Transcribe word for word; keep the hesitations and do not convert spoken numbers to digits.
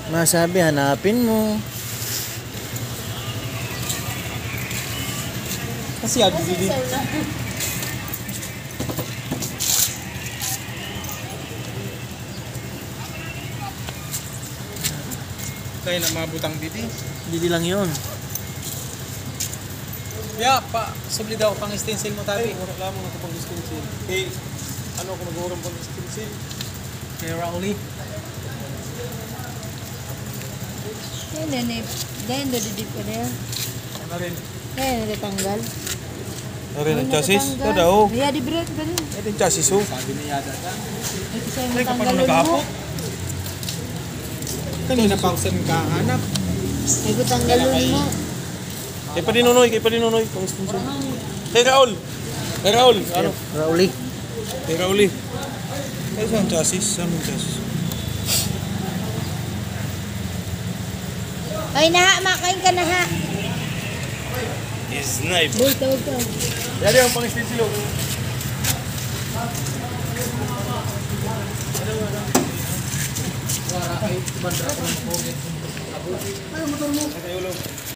Masabi, hanapin mo. Kasi abi dili. Kaya na mabutang didi. Didi lang yun. Ya, pa, subli daw pang stencil mo tabi. Wala lang mo na pang stencil. Eh, ano ko mag-uurang pang stencil? Kay Rauli. Yan din eh. Yan din didip ko na yan. Ano rin? Yan din tanggal. Ano rin ang chassis? Ito daw. Kaya di break ba rin? Ito yung chassis oh. Sabi ni Yada ka. Ito sa'yo Ay, kapag matanggalon mo. nagahapot. Kanina pa ako ka hanap. Ay, ko tanggalon mo. Kay pa dinunoy, kay pa dinunoy. Pang sponsor. Kay Raul. Kay Raul. Ano? Rauli. Kay Rauli. Kaya saan chassis? Saan yung chassis? Ay, naha, makain ka naha. Is knife. Boy, tawag ka. Yan yung pang stencil oh. Wala kay bandra ko ng poget. Ano motor mo?